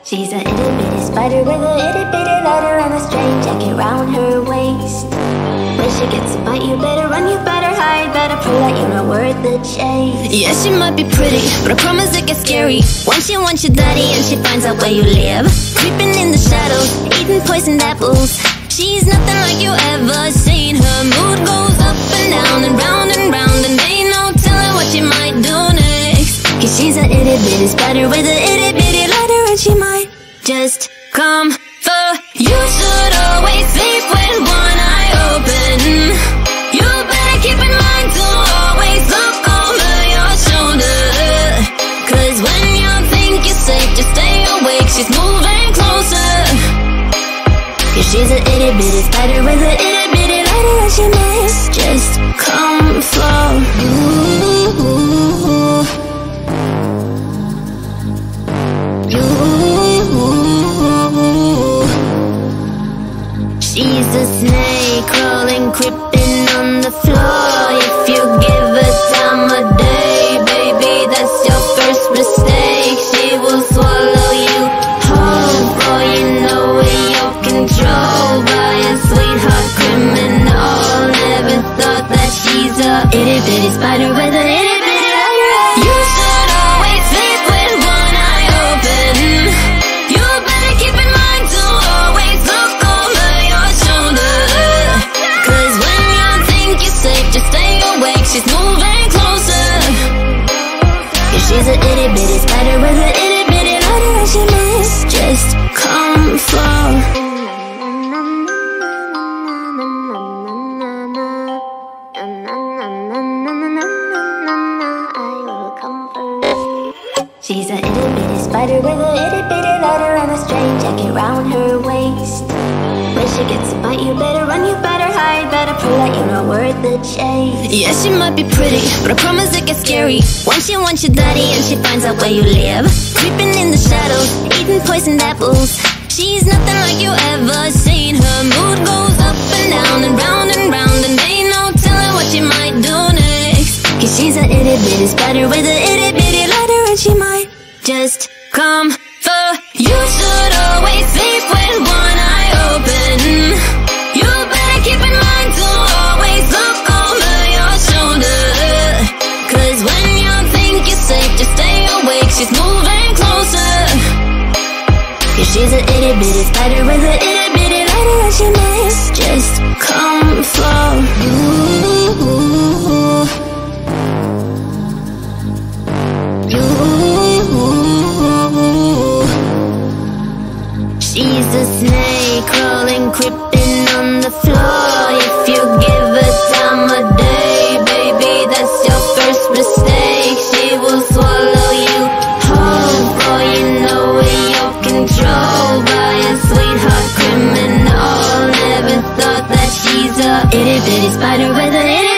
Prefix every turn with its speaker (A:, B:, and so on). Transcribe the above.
A: She's a itty bitty spider with a itty bitty ladder and a string jacket round her waist. When she gets a bite, you better run, you better hide, better prove that you're not worth the chase.
B: Yeah, she might be pretty, but I promise it gets scary once she wants your daddy and she finds out where you live. Creeping in the shadows, eating poisoned apples. She's nothing like you ever seen. Her mood goes up and down and round, and ain't no telling what she might do next. Cause she's a itty bitty spider with a itty bitty ladder, and she might just come for you. Should always sleep with one eye open. You better keep in mind to always look over your shoulder. Cause when you think you're safe, just stay awake, she's moving closer. Cause she's a itty bitty spider with a itty bitty ladder, and she might just come for you. She's a snake crawling, creeping on the floor. If you give her time of day, baby, that's your first mistake. She will swallow you whole, boy, you know in your control by a sweetheart criminal. Never thought that she's a itty bitty spider with a itty bitty ladder. You should always sleep with one eye open. You better keep in mind to always look over your shoulder. Cause when you think you're safe, just stay awake, she's moving closer. Cause she's a itty bitty spider with a itty bitty ladder, and she might just come for.
A: She's a itty bitty spider with a itty bitty ladder and a string jacket round her waist. When she gets a bite, you better run, you better hide, better prove that you're not worth the chase.
B: Yeah, she might be pretty, but I promise it gets scary once she wants your daddy and she finds out where you live. Creeping in the shadows, eating poisoned apples. She's nothing like you ever seen. Her mood goes up and down and round, and ain't no telling what she might do next. Cause she's a itty bitty spider with a itty bitty ladder, and she might just come for you. Should always sleep with one eye open. You better keep in mind to always look over your shoulder. Cause when you think you're safe, just stay awake, she's moving closer. Cause she's a itty bitty spider with a itty bitty ladder, and she might just come for you. She's a snake crawling, creeping on the floor. If you give her time of day, baby, that's your first mistake. She will swallow you whole, boy, you know in your control by a sweetheart criminal. Never thought that she's a itty bitty spider with a itty